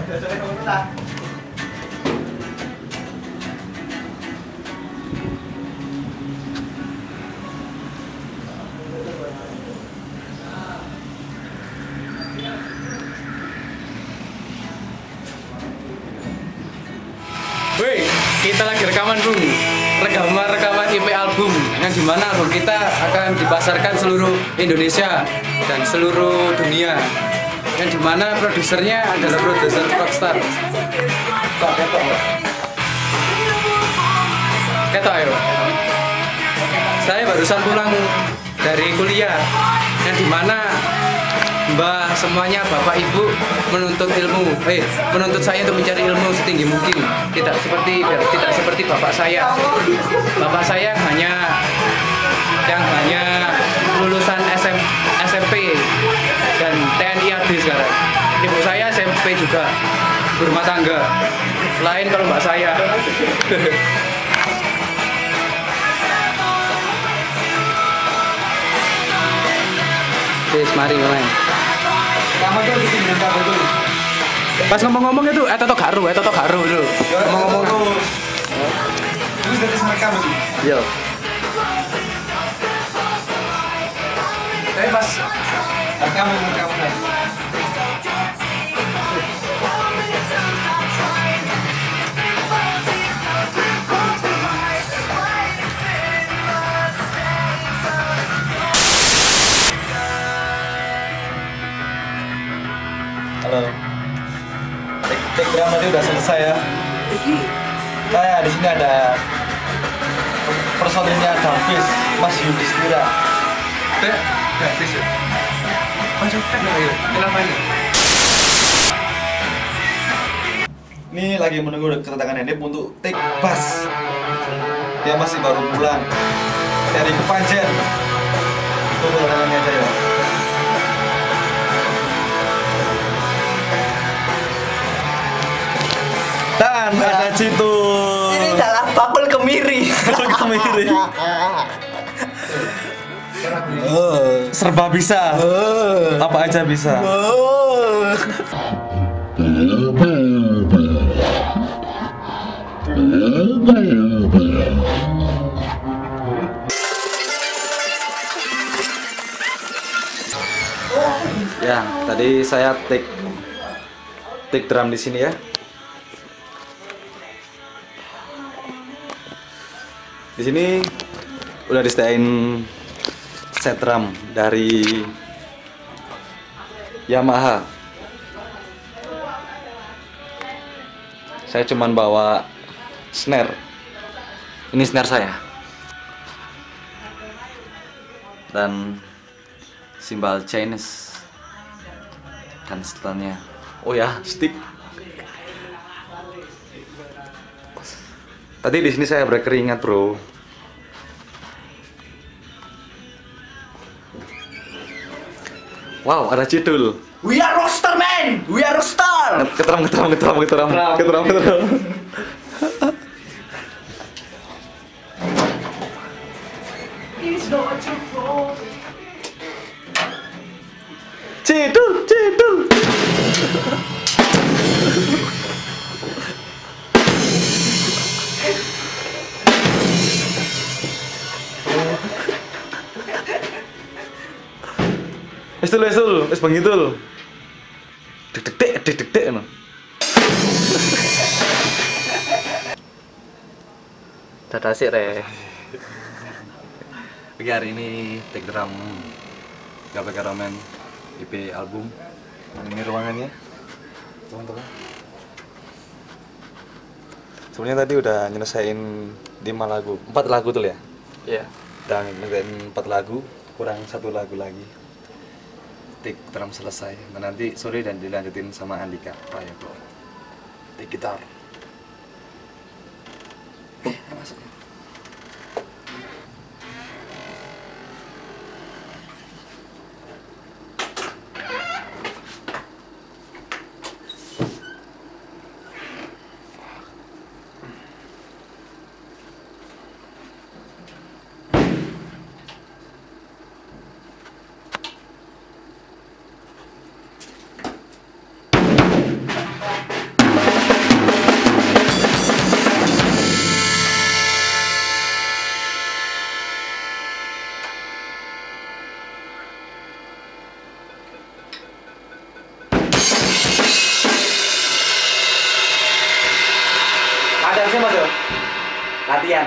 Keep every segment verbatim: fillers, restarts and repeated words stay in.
Woi, kita lagi rekaman Bung, rekaman rekaman I P album yang dimana album kita akan dipasarkan seluruh Indonesia dan seluruh dunia, yang dimana produsernya adalah produser Rockstar. Ketok ayo. Saya barusan pulang dari kuliah, yang dimana Mbah semuanya, Bapak Ibu menuntut ilmu, eh menuntut saya untuk mencari ilmu setinggi mungkin. Tidak seperti tidak seperti bapak saya. Bapak saya hanya yang hanya lulusan S M, S M P dan T N I A D sekarang. Ibu saya S M P juga, berumah tangga. Lain kalau mbak saya. Yes, mari main. Pas ngomong-ngomong itu, eh toto garu, eh toto garu itu. Ngomong-ngomong tuh. Terus dari rekam itu. Iya. Tapi pas rekam rekam kan. Halo. Take drama tadi udah selesai ya. Nah, di sini ada personilnya Davis, Mas Yudhistira. Teh, Davis ya. Masukkan ayo. Kenapa ini? Ini lagi menunggu kedatangan Endep untuk take bass. Dia masih baru pulang dari Kepanjen. Tunggu kedatangannya aja ya. Dan ada Citul. Ini adalah bakul kemiri. Bakul kemiri. Oh, serba bisa. Oh. Apa aja bisa. Oh. Ya, tadi saya take take drum di sini ya. Di sini udah disediain set drum dari Yamaha. Saya cuman bawa snare. Ini snare saya. Dan simbal Chinese dan setelahnya. Oh ya, stick. Tadi di sini saya berkeringat, bro. Wow, ada Cidul. We are roster, man. We are roster. Keteram, keteram, keteram, keteram, keteram, keteram. Cidul, Cidul. Es dulu, es dulu, es bang itu loh. Dek dek dek dek dek dek no. Dadah sih re. Oke, hari ini take drum G P K Ramen I P album. Ini ruangannya, teman-teman. Sebenarnya tadi udah nyelesain lima lagu, empat lagu tuh ya. Iya. Dan ngerjain empat lagu, kurang satu lagu lagi. Take drum selesai, nah, nanti sore dan dilanjutin sama Andika Prayogo. Take gitar. Eh, masuk. Latihan.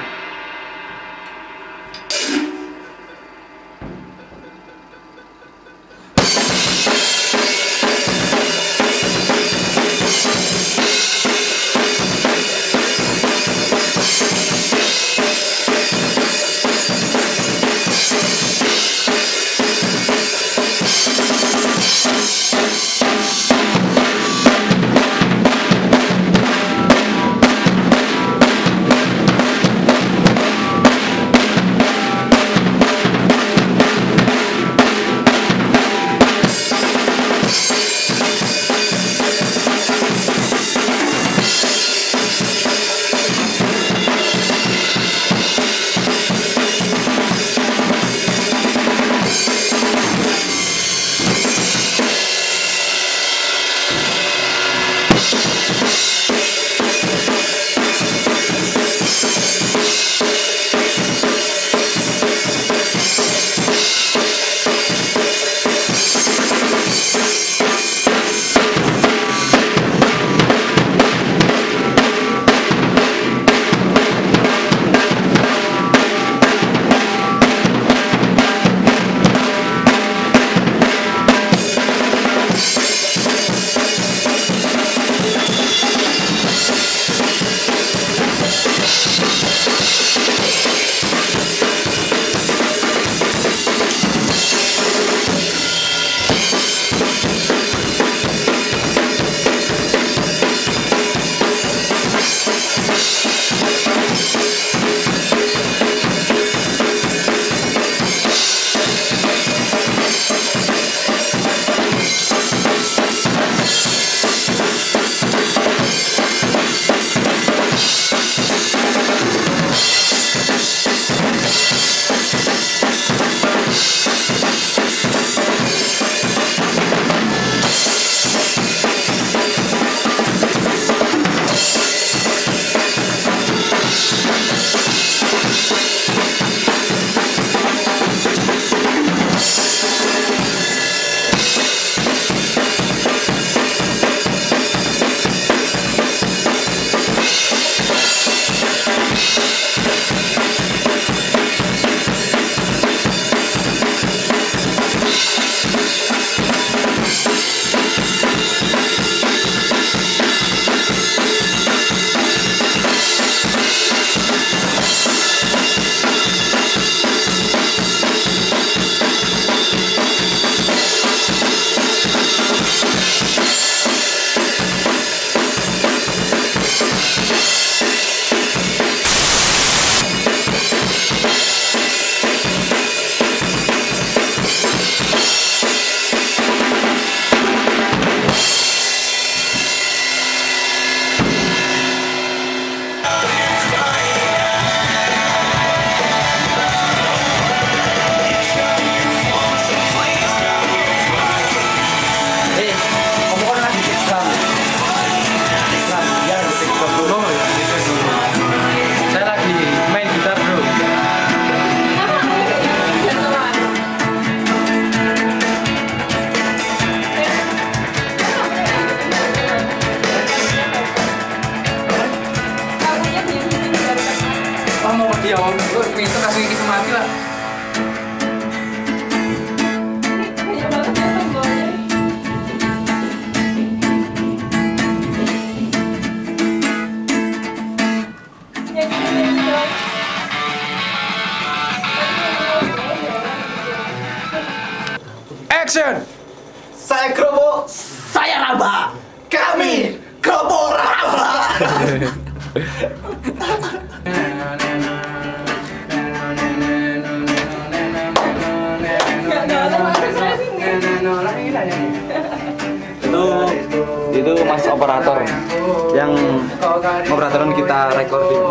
itu kasih kisah mati lah. Action! Saya Krobo, saya Raba. Kami Krobo Raba. itu itu mas operator yang operatoran kita recording.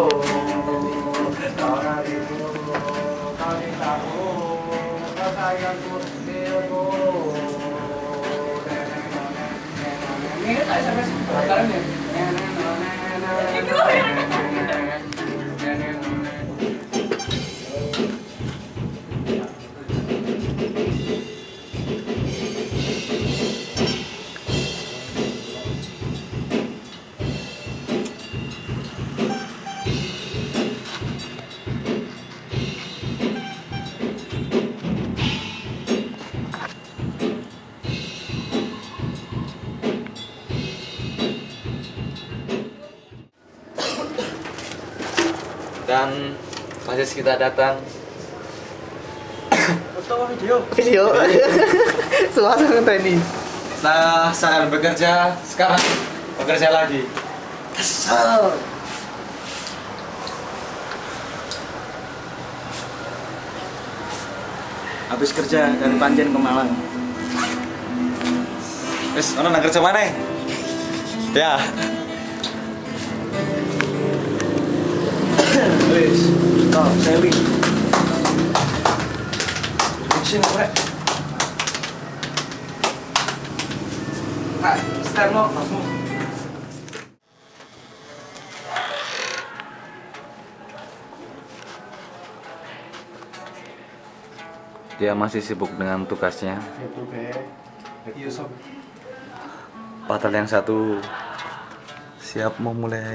Dan proses kita datang. Foto video. Video. Suasana tadi. Setelah saya bekerja, sekarang bekerja lagi. Kesel. Habis kerja dari Panjen ke Malang. Wes, ono nang kerja mana? Ya. Wis, oh, selling. Sini, Rek. Nah, stand lo, kamu. Dia masih sibuk dengan tugasnya. Itu be. Iya, sob. Padahal yang satu siap memulai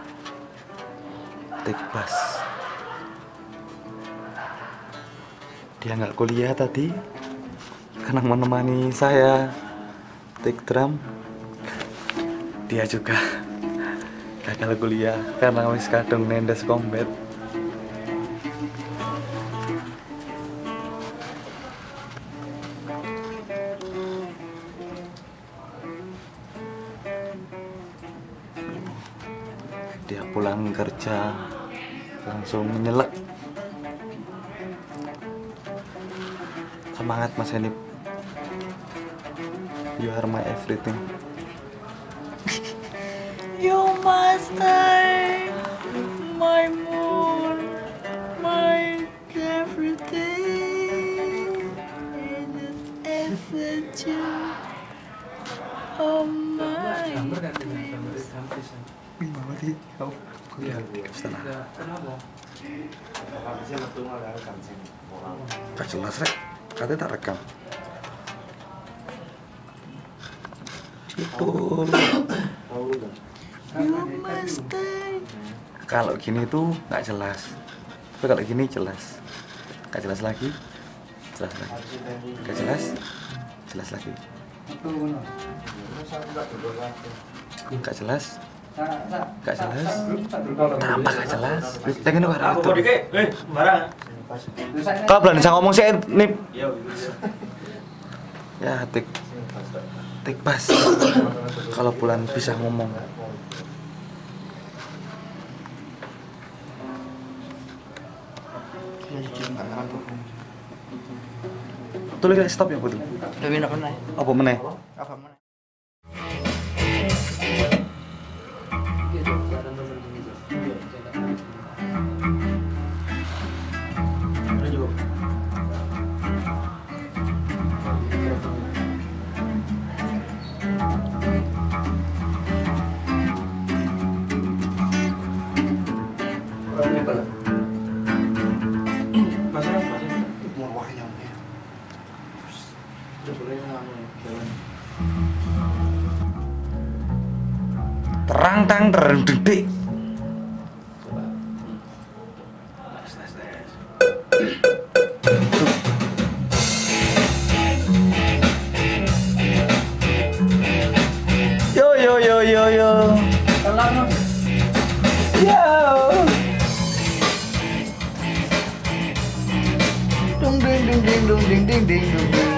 take bus. Dia nggak kuliah tadi karena menemani saya take drum. Dia juga gagal kuliah karena wis kadung nendes combat. Dia pulang kerja langsung menyelek. Semangat Mas Henip. You are my everything. You master, my moon, my everything. It is essential. Oh my. Wih, mama di kau. Iya, setengah. Gak jelas, Rek. Katanya tak rekam. Betul. You master. Kalau gini tuh nggak jelas. Tapi kalau gini jelas. Nggak jelas lagi. Jelas lagi. Nggak jelas. Jelas lagi. Nggak jelas. Nggak jelas. Kenapa nggak jelas? Jangan lupa Aku kok dike? Eh, barang. kalau belum bisa ngomong sih, Nip. Ya, tik tik pas. Kalau bulan bisa ngomong. Tulis kayak stop ya, betul. Tapi nak pernah. Apa meneh? Apa mana? Terang tang terang dedik. Yo yo yo yo yo. Yo. Dung ding ding ding dung ding ding ding dung ding.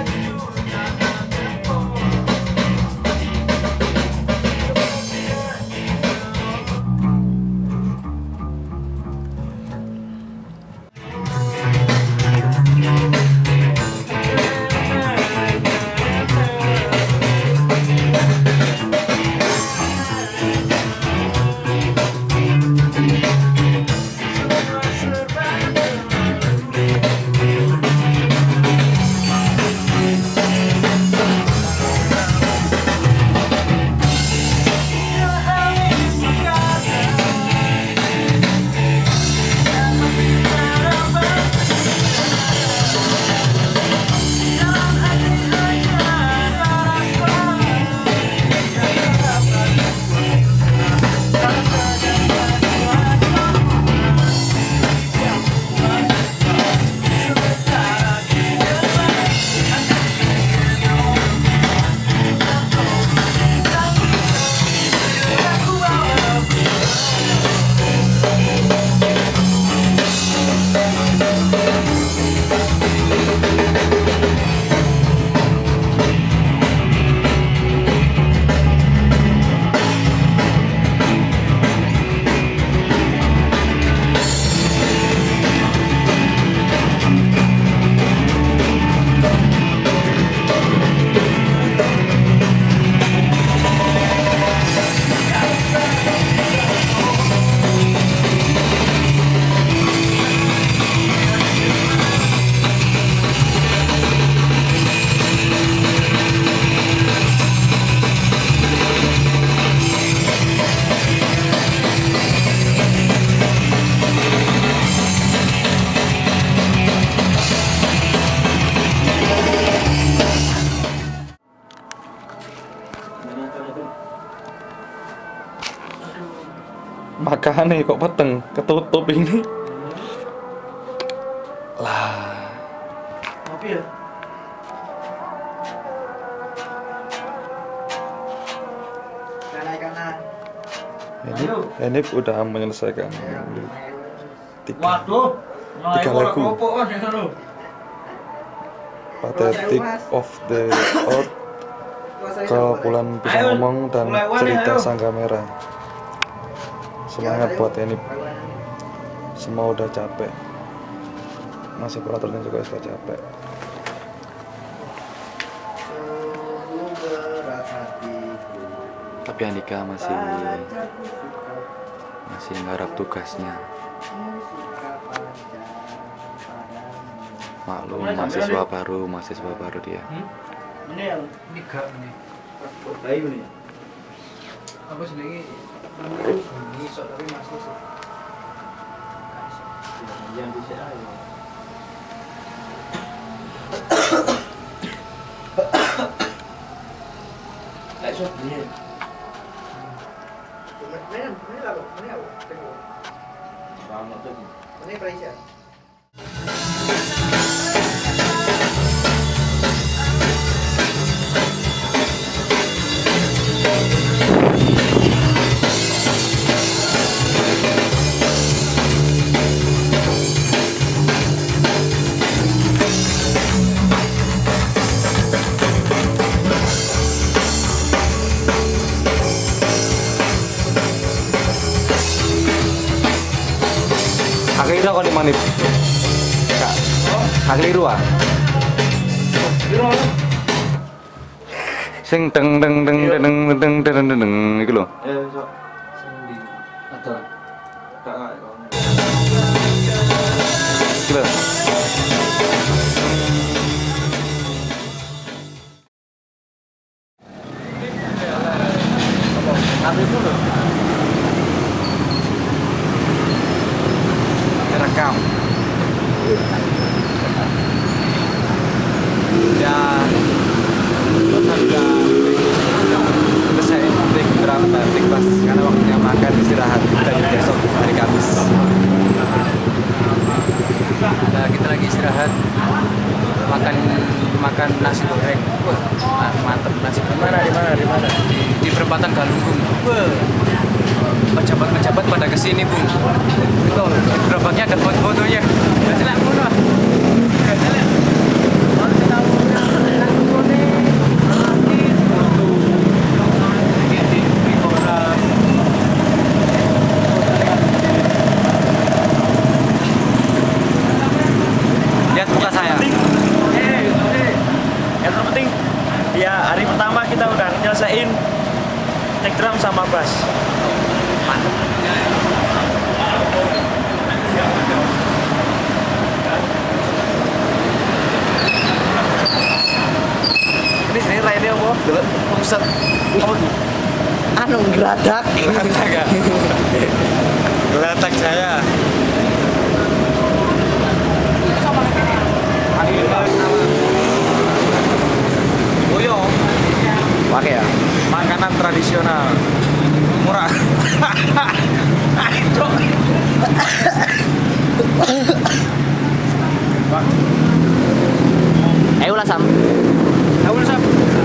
Makanya kok peteng ketutup ini. Lah. Kopi ya? Kanan kanan. Ini ini udah menyelesaikan tiga, Waduh. tiga lagu. Pathetic of the Earth, Kepulan Bisa Ngomong, dan Cerita Sangga Merah. Semangat buat ini. Semua udah capek. Masih operatornya juga sudah capek. Tapi Andika masih masih nggarap tugasnya. Maklum, mahasiswa baru, mahasiswa baru dia. Hmm? Ini yang Ini gak ini. bayu nih. Aku sendiri ini sok tapi masih sih. Yang bisa ayo. Kayak sok ini. Mana? Mana lah? Mana awak? Banget tuh. Mana Malaysia? Akhirnya kok dimanip. Kak. Akhiru ah. Sing deng deng deng deng deng deng deng deng deng iku lho. Eh, sok. Sendi. Ada. Tak. Iki lho. Habis dulu. Rekam. Ya, sudah selesai tik berapa tik pas karena waktunya makan istirahat dan besok hari Kamis. Nah, kita lagi istirahat makan makan nasi goreng. Wah, ah, mantep nasi goreng. Mana di mana di mana? Di, di perempatan Galunggung. Wah, pejabat-pejabat pada kesini bung. Itu gerobaknya ada foto-fotonya. Gak jelek foto. Gak jelek. Baru kita mau Lihat muka saya. Eh, eh. Yang terpenting ya hari pertama kita udah nyelesain neck drum sama bass. Mantap. Ini sini lainnya apa? Delok pusat. Oh, Anu geradak. gelatak ya. Gelatak saya. Boyo. Pakai ya. Makanan tradisional. Murah. Ayo. Ayo lah Sam. Ayo Sam.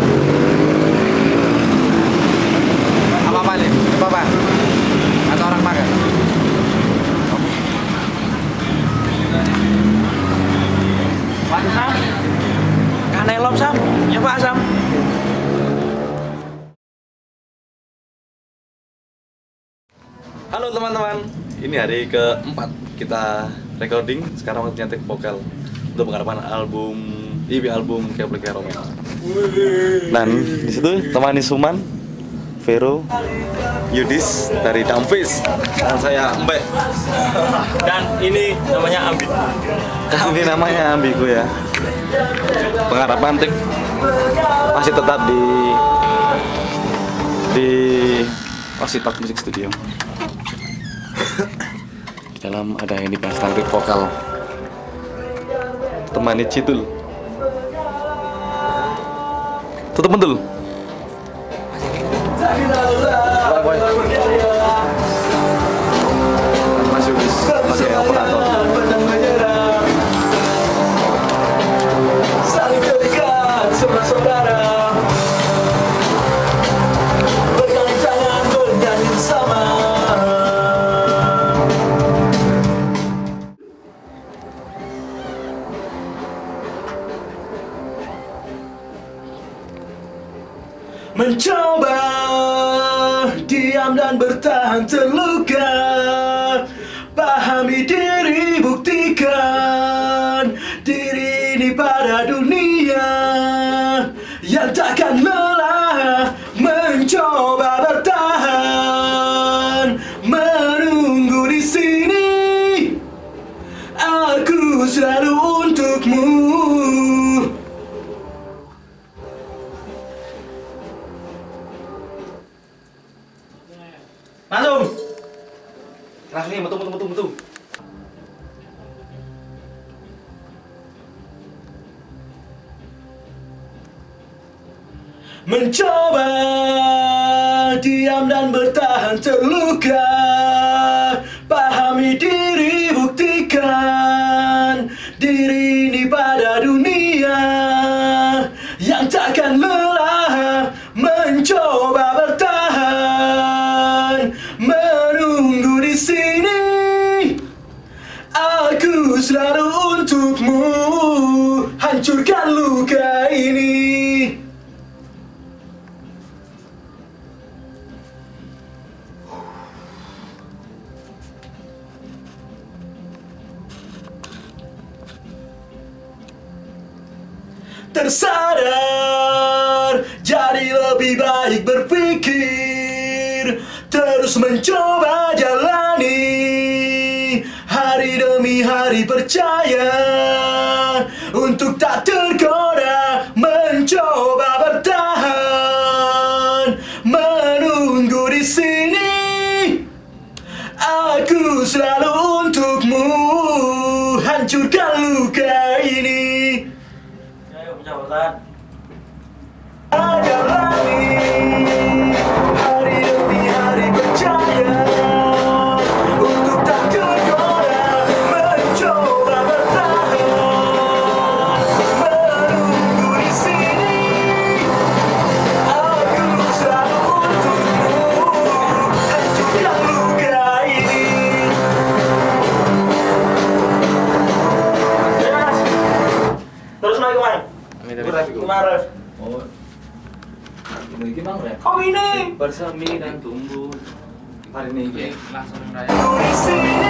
Apa-apa nih? Apa-apa? Atau orang makan? Waduh Sam. Kanelop Sam. Ya Pak Sam. Halo teman-teman, ini hari keempat kita recording. Sekarang waktunya take vokal untuk penggarapan album E P album Keplek Romeo. Dan di situ temani Suman, Vero, Yudis dari Dampis, dan saya Mbak. Dan ini namanya Ambit. Ini namanya Ambigu ya. Penggarapan take masih tetap di di Ositak Music Studio. Di dalam ada yang dibahas tentang take vokal. Temani Citul. Tutup bentul. Jangan pantang menyerah, saling terikat saudara-saudara, bergandeng tangan bernyanyi bersama. Mencoba diam dan bertahan terluka, pahami diri, buktikan diri ini pada dunia yang takkan lelah. Mencoba bertahan, menunggu di sini, aku selalu untukmu. Langsung. Keras nih, betul betul betul betul. Mencoba diam dan bertahan terluka, pahami diri, buktikan diri ini pada dunia yang takkan lelah. Mencoba bertahan, menunggu di sini, aku selalu untukmu. Hancurkan luka ini. Tersadar, jadi lebih baik berpikir, terus mencoba jalani hari demi hari, percaya untuk tak tergoda. Mencoba bertahan, menunggu di sini, aku selalu untukmu. Hancurkan luka ini. Jalani hari demi hari, percaya untuk tak tergoda. Mencoba bertahan, menunggu di sini, aku selalu untukmu. Hancurkan luka ini. Terus naik kemana? Kemarin. Oh. Ini bang rep. Oh ini. Bersemi dan tumbuh. Hari ini Langsung raya. Di sini,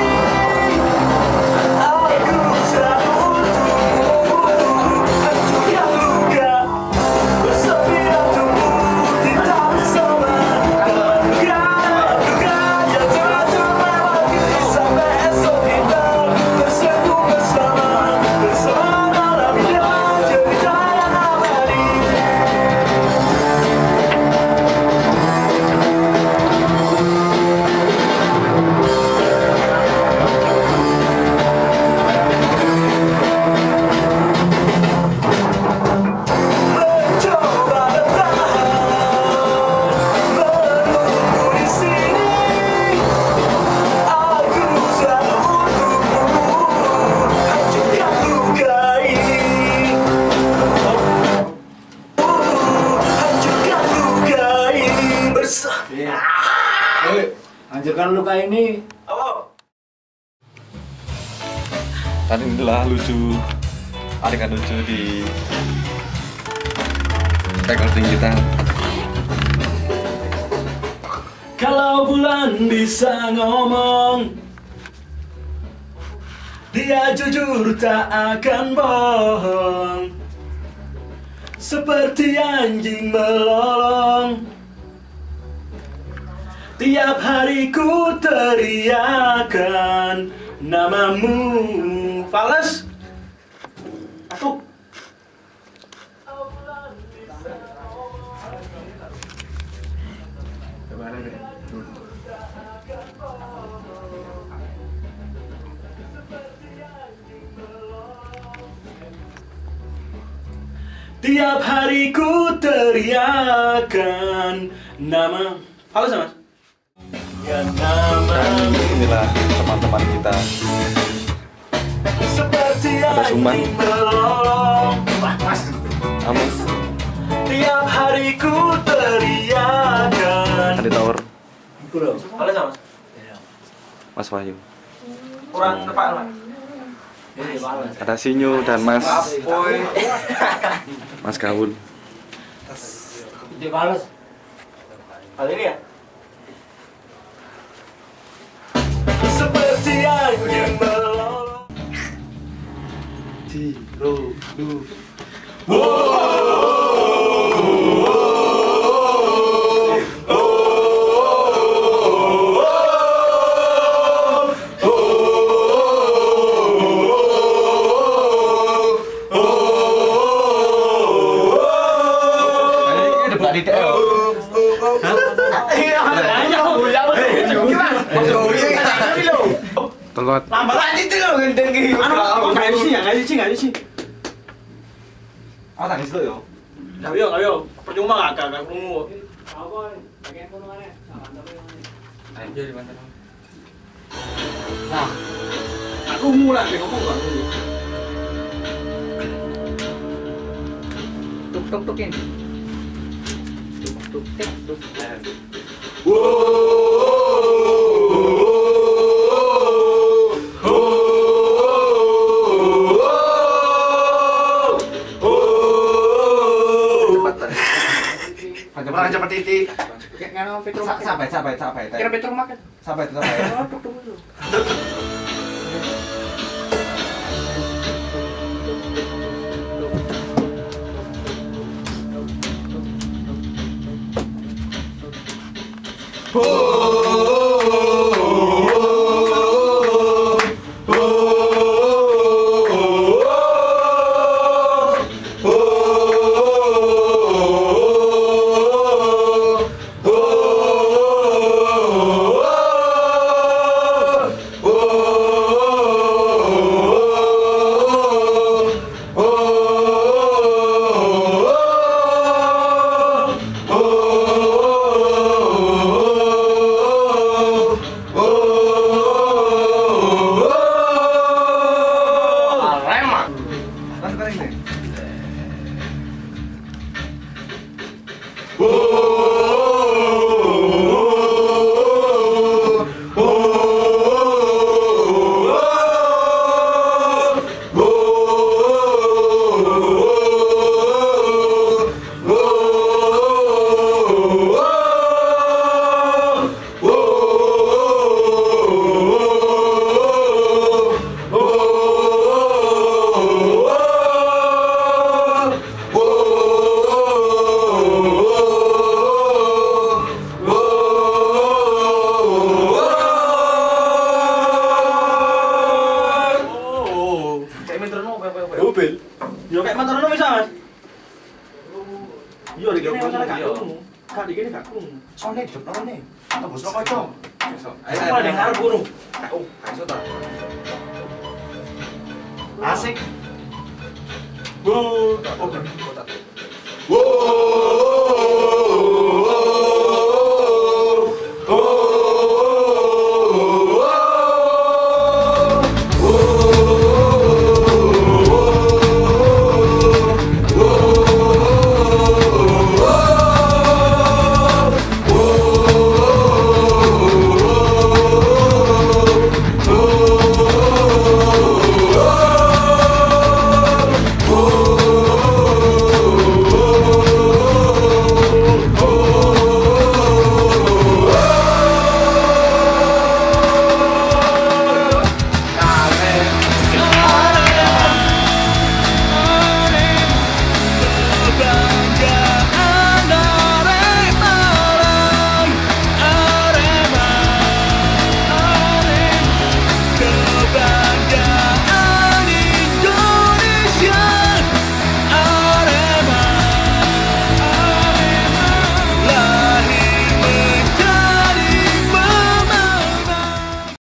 aku selalu untukmu. Hancurkan luka, bersemi dan tumbuh, kita bersama. Luka, luka yang telah terlewati, sampai esok kita bersatu bersama. Bersama dalam hidup cerita yang abadi. Mencoba bertahan, menunggu di sini, aku selalu untukmu. Hancurkan luka ini. Hancurkan luka ini bersama. Hancurkan luka ini. Apa? kan inilah lucu adegan lucu di recording kita. Kalau bulan bisa ngomong, dia jujur tak akan bohong. Seperti anjing melolong, tiap hari ku teriakan namamu. Fales, masuk. Tiap hari ku teriakan nama. Halo, Mas. Dan inilah teman-teman kita. Ada Suman, Amos, Tiap hari ku teriakan. ada Tower, Halo sama. Mas Wahyu, Kurang tepat lah. ada Sinyu dan Mas Mas Kawun. Dibales. Kali ini ya. Seperti angin melolong. Telot. Lambat aja itu loh gendeng gitu. Anu, nggak sih, nggak sih, nggak sih. Ah, tangis dulu yo. Nggak yo, nggak yo. Percuma nggak kakak krungu. Ayo di mana? Nah, aku mulai deh ngomong nggak krungu. Tuk tuk tukin. Tuk tuk tuk tuk. Orang cepat titik. Kayak ngono Petro Market. Sampai sampai sampai. Kira Petro Market. Sampai sampai. Oh, tuk tuk dulu. Mobil. Yo kayak motor ono bisa, Mas. Yo iki ono gak krungu. Gak dikene gak krungu. Sone jebol ne. Atau bos kocok. Ayo malah ning arep guru. Oh, iso ta. Asik. Wo. Wow.